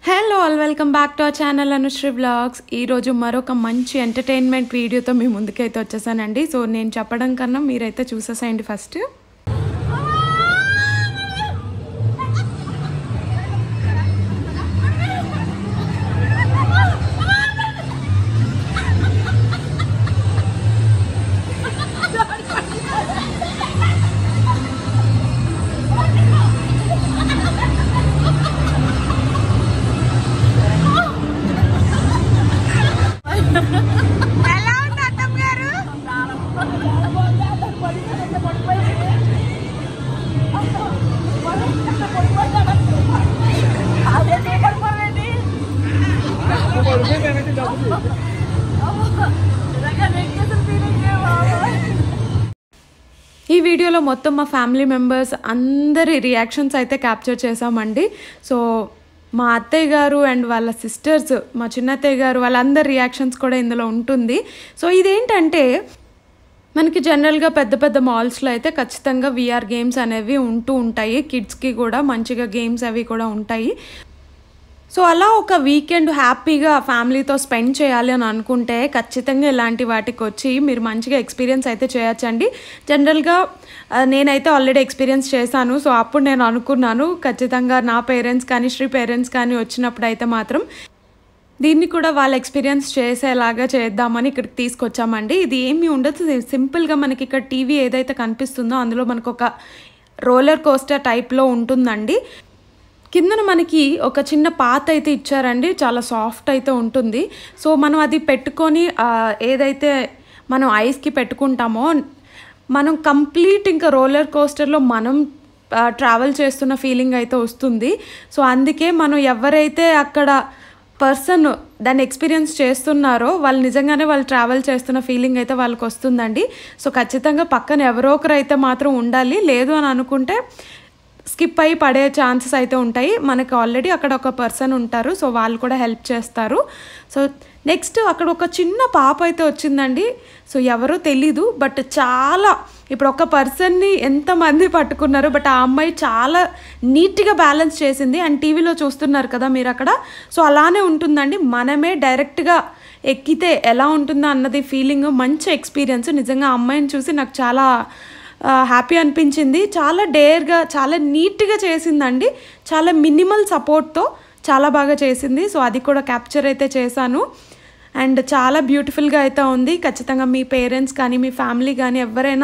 Hello all welcome back to our channel Anushree vlogs. ఈరోజు మరొక మంచి ఎంటర్టైన్మెంట్ వీడియోతో మీ ముందుకైతే వచ్చేసానండి. సో నేను చెప్పడం కన్నా మీరైతే చూసేసేయండి ఫస్ట్. ఈ వీడియోలో మొత్తం మా ఫ్యామిలీ మెంబర్స్ అందరి రియాక్షన్స్ అయితే క్యాప్చర్ చేసామండి. సో మా అత్తయ్య గారు అండ్ వాళ్ళ సిస్టర్స్, మా చిన్నత్తయ్య గారు, వాళ్ళందరి రియాక్షన్స్ కూడా ఇందులో ఉంటుంది. సో ఇదేంటంటే మనకి జనరల్గా పెద్ద పెద్ద మాల్స్లో అయితే ఖచ్చితంగా VR గేమ్స్ అనేవి ఉంటూ ఉంటాయి. కిడ్స్కి కూడా మంచిగా గేమ్స్ అవి కూడా ఉంటాయి. సో అలా ఒక వీకెండ్ హ్యాపీగా ఫ్యామిలీతో స్పెండ్ చేయాలి అని అనుకుంటే ఖచ్చితంగా ఇలాంటి వాటికి వచ్చి మీరు మంచిగా ఎక్స్పీరియన్స్ అయితే చేయొచ్చండి. జనరల్గా నేనైతే ఆల్రెడీ ఎక్స్పీరియన్స్ చేశాను. సో అప్పుడు నేను అనుకున్నాను ఖచ్చితంగా నా పేరెంట్స్ కానీ శ్రీ పేరెంట్స్ కానీ వచ్చినప్పుడు అయితే మాత్రం దీన్ని కూడా వాళ్ళు ఎక్స్పీరియన్స్ చేసేలాగా చేద్దామని ఇక్కడికి తీసుకొచ్చామండి. ఇది ఏమీ ఉండదు, సింపుల్గా మనకి ఇక్కడ టీవీ ఏదైతే కనిపిస్తుందో అందులో మనకు ఒక రోలర్ కోస్టర్ టైప్లో ఉంటుందండి. కిందన మనకి ఒక చిన్న పాత అయితే ఇచ్చారండి, చాలా సాఫ్ట్ అయితే ఉంటుంది. సో మనం అది పెట్టుకొని ఏదైతే మనం ఐస్కి పెట్టుకుంటామో మనం కంప్లీట్ ఇంకా రోలర్ కోస్టర్లో మనం ట్రావెల్ చేస్తున్న ఫీలింగ్ అయితే వస్తుంది. సో అందుకే మనం ఎవరైతే అక్కడ పర్సన్ దాన్ని ఎక్స్పీరియన్స్ చేస్తున్నారో వాళ్ళు నిజంగానే వాళ్ళు ట్రావెల్ చేస్తున్న ఫీలింగ్ అయితే వాళ్ళకి వస్తుందండి. సో ఖచ్చితంగా పక్కన ఎవరో ఒకరు అయితే మాత్రం ఉండాలి, లేదు అని అనుకుంటే స్కిప్ అయ్యి పడే ఛాన్సెస్ అయితే ఉంటాయి. మనకి ఆల్రెడీ అక్కడ ఒక పర్సన్ ఉంటారు, సో వాళ్ళు కూడా హెల్ప్ చేస్తారు. సో నెక్స్ట్ అక్కడ ఒక చిన్న పాప అయితే వచ్చిందండి. సో ఎవరో తెలీదు, బట్ చాలా ఇప్పుడు ఒక పర్సన్ని ఎంతమంది పట్టుకున్నారు, బట్ ఆ అమ్మాయి చాలా నీట్గా బ్యాలెన్స్ చేసింది. అండ్ టీవీలో చూస్తున్నారు కదా మీరు అక్కడ, సో అలానే ఉంటుందండి. మనమే డైరెక్ట్గా ఎక్కితే ఎలా ఉంటుందో అన్నది ఫీలింగ్, మంచి ఎక్స్పీరియన్స్. నిజంగా ఆ అమ్మాయిని చూసి నాకు చాలా హ్యాపీ అనిపించింది. చాలా డేర్గా, చాలా నీట్గా చేసిందండి. చాలా మినిమల్ సపోర్ట్తో చాలా బాగా చేసింది. సో అది కూడా క్యాప్చర్ అయితే చేశాను. అండ్ చాలా బ్యూటిఫుల్గా అయితే ఉంది. ఖచ్చితంగా మీ పేరెంట్స్ కానీ మీ ఫ్యామిలీ కానీ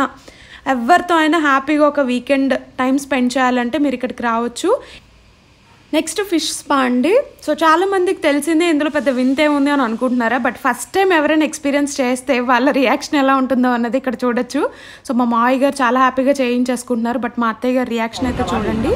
ఎవరితో అయినా హ్యాపీగా ఒక వీకెండ్ టైం స్పెండ్ చేయాలంటే మీరు ఇక్కడికి రావచ్చు. నెక్స్ట్ ఫిష్ స్పా అండి. సో చాలామందికి తెలిసిందే, ఇందులో పెద్ద వింతే ఉంది అని అనుకుంటున్నారా, బట్ ఫస్ట్ టైం ఎవరైనా ఎక్స్పీరియన్స్ చేస్తే వాళ్ళ రియాక్షన్ ఎలా ఉంటుందో అన్నది ఇక్కడ చూడొచ్చు. సో మా మావయ్య గారు చాలా హ్యాపీగా చేయించేసుకుంటున్నారు, బట్ మా అత్తయ్య గారి రియాక్షన్ అయితే చూడండి.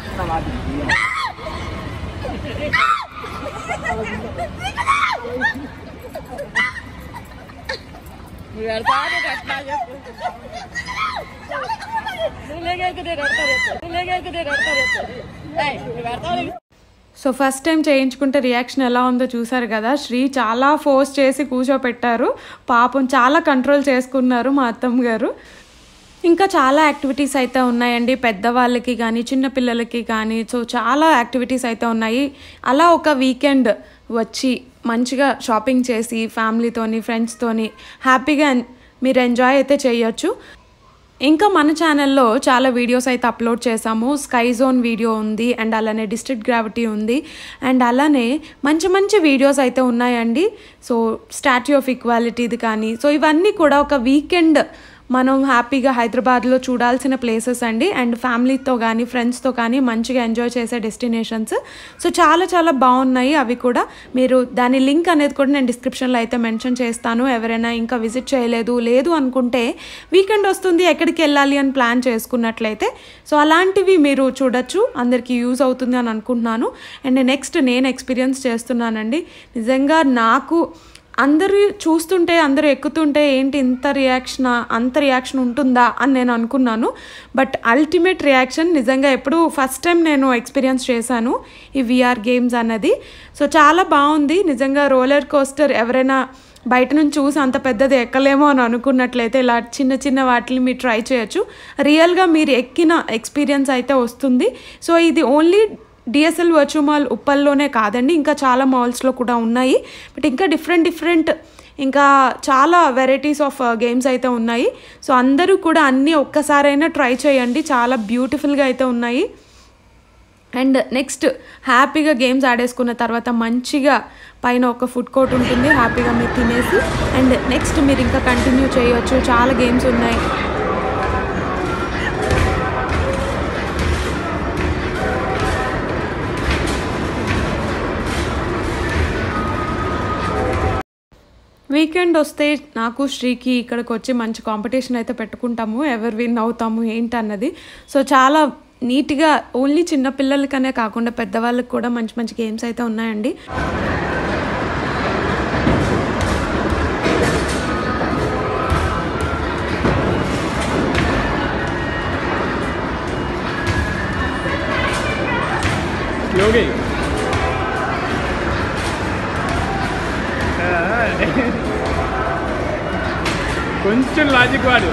సో ఫస్ట్ టైం చేయించుకుంటే రియాక్షన్ ఎలా ఉందో చూసారు కదా. శ్రీ చాలా ఫోర్స్ చేసి కూర్చోపెట్టారు, పాపం చాలా కంట్రోల్ చేసుకున్నారు మా అత్తమ్మ గారు. ఇంకా చాలా యాక్టివిటీస్ అయితే ఉన్నాయండి, పెద్దవాళ్ళకి కానీ చిన్నపిల్లలకి కానీ. సో చాలా యాక్టివిటీస్ అయితే ఉన్నాయి. అలా ఒక వీకెండ్ వచ్చి మంచిగా షాపింగ్ చేసి ఫ్యామిలీతోని ఫ్రెండ్స్తోని హ్యాపీగా మీరు ఎంజాయ్ అయితే చేయొచ్చు. ఇంకా మన ఛానల్లో చాలా వీడియోస్ అయితే అప్లోడ్ చేసాము. స్కై జోన్ వీడియో ఉంది, అండ్ అలానే డిస్ట్రిక్ట్ గ్రావిటీ ఉంది, అండ్ అలానే మంచి మంచి వీడియోస్ అయితే ఉన్నాయండి. సో స్టాట్యూ ఆఫ్ ఈక్వాలిటీది కానీ, సో ఇవన్నీ కూడా ఒక వీకెండ్ మనం హ్యాపీగా హైదరాబాద్లో చూడాల్సిన ప్లేసెస్ అండి. అండ్ ఫ్యామిలీతో కానీ ఫ్రెండ్స్తో కానీ మంచిగా ఎంజాయ్ చేసే డెస్టినేషన్స్. సో చాలా చాలా బాగున్నాయి అవి కూడా. మీరు దాని లింక్ అనేది కూడా నేను డిస్క్రిప్షన్లో అయితే మెన్షన్ చేస్తాను. ఎవరైనా ఇంకా విజిట్ లేదు అనుకుంటే వీకెండ్ వస్తుంది ఎక్కడికి వెళ్ళాలి అని ప్లాన్ చేసుకున్నట్లయితే సో అలాంటివి మీరు చూడొచ్చు. అందరికీ యూజ్ అవుతుంది అని అనుకుంటున్నాను. అండ్ నెక్స్ట్ నేను ఎక్స్పీరియన్స్ చేస్తున్నానండి. నిజంగా నాకు అందరూ చూస్తుంటే, అందరూ ఎక్కుతుంటే ఏంటి అంత రియాక్షన్ ఉంటుందా అని నేను అనుకున్నాను. బట్ అల్టిమేట్ రియాక్షన్ నిజంగా ఎప్పుడు ఫస్ట్ టైం నేను ఎక్స్పీరియన్స్ చేశాను ఈ VR గేమ్స్ అన్నది. సో చాలా బాగుంది నిజంగా. రోలర్ కోస్టర్ ఎవరైనా బయట నుంచి చూసి అంత పెద్దది ఎక్కలేమో అని అనుకున్నట్లయితే ఇలా చిన్న చిన్న వాటిని మీరు ట్రై చేయొచ్చు. రియల్గా మీరు ఎక్కిన ఎక్స్పీరియన్స్ అయితే వస్తుంది. సో ఇది ఓన్లీ డిఎస్ఎల్ వర్చువల్ మాల్ ఉప్పల్లోనే కాదండి, ఇంకా చాలా మాల్స్లో కూడా ఉన్నాయి. బట్ ఇంకా డిఫరెంట్ ఇంకా చాలా వెరైటీస్ ఆఫ్ గేమ్స్ అయితే ఉన్నాయి. సో అందరూ కూడా అన్నీ ఒక్కసారైనా ట్రై చేయండి, చాలా బ్యూటిఫుల్గా అయితే ఉన్నాయి. అండ్ నెక్స్ట్ హ్యాపీగా గేమ్స్ ఆడేసుకున్న తర్వాత మంచిగా పైన ఒక ఫుడ్ కోర్ట్ ఉంటుంది, హ్యాపీగా మీరు తినేసి అండ్ నెక్స్ట్ మీరు ఇంకా కంటిన్యూ చేయొచ్చు, చాలా గేమ్స్ ఉన్నాయి. వీకెండ్ వస్తే నాకు శ్రీకి ఇక్కడికి వచ్చి మంచి కాంపిటీషన్ అయితే పెట్టుకుంటాము, ఎవరు విన్ అవుతాము ఏంటి అన్నది. సో చాలా నీట్గా ఓన్లీ చిన్నపిల్లలకనే కాకుండా పెద్దవాళ్ళకి కూడా మంచి మంచి గేమ్స్ అయితే ఉన్నాయండి. కొంచెం లాజిక్ వాడు.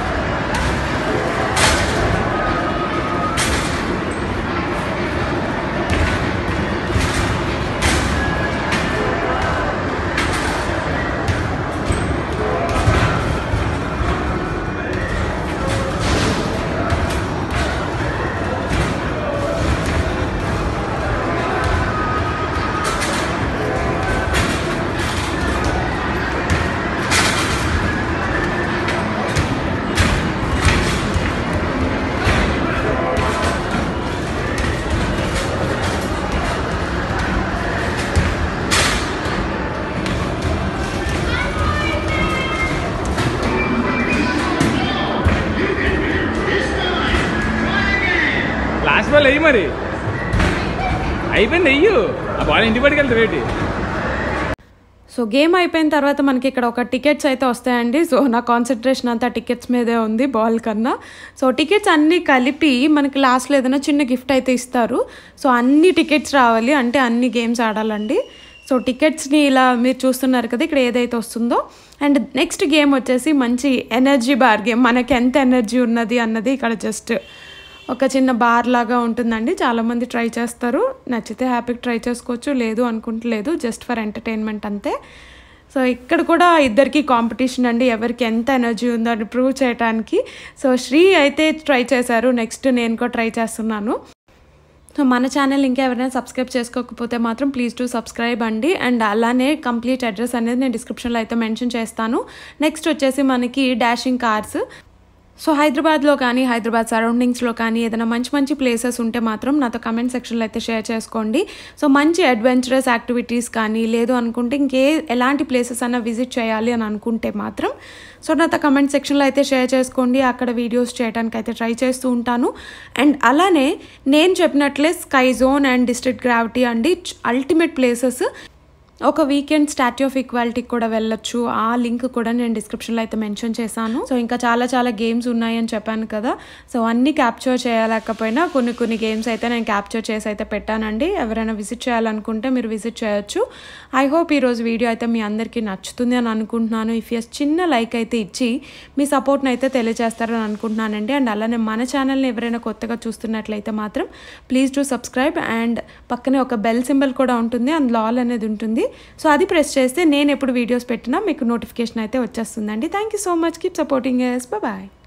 లాస్ట్ బాల్ వెయ్యి, మరి అయిపోయింది, వెయ్యు ఆ బాల్ ఇంటి పట్టుకెళ్తా వేటి. సో గేమ్ అయిపోయిన తర్వాత మనకి ఇక్కడ ఒక టికెట్స్ అయితే వస్తాయండి. సో నా కాన్సన్ట్రేషన్ అంతా టికెట్స్ మీదే ఉంది బాల్ కన్నా. సో టికెట్స్ అన్నీ కలిపి మనకి లాస్ట్లో ఏదైనా చిన్న గిఫ్ట్ అయితే ఇస్తారు. సో అన్ని టికెట్స్ రావాలి అంటే అన్ని గేమ్స్ ఆడాలండి. సో టికెట్స్ని ఇలా మీరు చూస్తున్నారు కదా ఇక్కడ ఏదైతే వస్తుందో. అండ్ నెక్స్ట్ గేమ్ వచ్చేసి మంచి ఎనర్జీ బార్ గేమ్, మనకి ఎంత ఎనర్జీ ఉన్నది అన్నది ఇక్కడ జస్ట్ ఒక చిన్న బార్ లాగా ఉంటుందండి. చాలామంది ట్రై చేస్తారు, నచ్చితే హ్యాపీగా ట్రై చేసుకోవచ్చు, లేదు అనుకుంటే లేదు, జస్ట్ ఫర్ ఎంటర్టైన్మెంట్ అంతే. సో ఇక్కడ కూడా ఇద్దరికి కాంపిటీషన్ అండి, ఎవరికి ఎంత ఎనర్జీ ఉందో అని ప్రూవ్ చేయడానికి. సో శ్రీ అయితే ట్రై చేశారు, నెక్స్ట్ నేను కూడా ట్రై చేస్తున్నాను. సో మన ఛానల్ ఇంకా ఎవరైనా సబ్స్క్రైబ్ చేసుకోకపోతే మాత్రం ప్లీజ్ టు సబ్స్క్రైబ్ అండి. అండ్ అలానే కంప్లీట్ అడ్రస్ అనేది నేను డిస్క్రిప్షన్లో అయితే మెన్షన్ చేస్తాను. నెక్స్ట్ వచ్చేసి మనకి డాషింగ్ కార్స్. సో హైదరాబాద్లో కానీ హైదరాబాద్ సరౌండింగ్స్లో కానీ ఏదైనా మంచి మంచి ప్లేసెస్ ఉంటే మాత్రం నాతో కమెంట్ సెక్షన్లో అయితే షేర్ చేసుకోండి. సో మంచి అడ్వెంచరస్ యాక్టివిటీస్ కానీ లేదు అనుకుంటే ఎలాంటి ప్లేసెస్ అన్నా విజిట్ చేయాలి అని అనుకుంటే మాత్రం సో నాతో కమెంట్ సెక్షన్లో అయితే షేర్ చేసుకోండి, అక్కడ వీడియోస్ చేయడానికి అయితే ట్రై చేస్తూ ఉంటాను. అండ్ అలానే నేను చెప్పినట్లే sky zone and district gravity అండి అల్టిమేట్ ప్లేసెస్. ఒక వీకెండ్ స్టాట్యూ ఆఫ్ ఈక్వాలిటీకి కూడా వెళ్ళొచ్చు, ఆ లింక్ కూడా నేను డిస్క్రిప్షన్లో అయితే మెన్షన్ చేశాను. సో ఇంకా చాలా గేమ్స్ ఉన్నాయని చెప్పాను కదా, సో అన్నీ క్యాప్చర్ చేయలేకపోయినా కొన్ని గేమ్స్ అయితే నేను క్యాప్చర్ చేసి అయితే పెట్టానండి. ఎవరైనా విజిట్ చేయాలనుకుంటే మీరు విజిట్ చేయొచ్చు. ఐ హోప్ ఈరోజు వీడియో అయితే మీ అందరికీ నచ్చుతుంది అని అనుకుంటున్నాను. ఇఫ్ యస్ చిన్న లైక్ అయితే ఇచ్చి మీ సపోర్ట్ని అయితే తెలియజేస్తారని అనుకుంటున్నానండి. అండ్ అలానే మన ఛానల్ని ఎవరైనా కొత్తగా చూస్తున్నట్లయితే మాత్రం ప్లీజ్ టు సబ్స్క్రైబ్ అండ్ పక్కనే ఒక బెల్ సింబల్ కూడా ఉంటుంది, అందులో ఆల్ అనేది ఉంటుంది. సో అది ప్రెస్ చేస్తే నేను ఎప్పుడు వీడియోస్ పెట్టినా మీకు నోటిఫికేషన్ అయితే వచ్చేస్తుందండి. Thank you so much, keep supporting us, bye.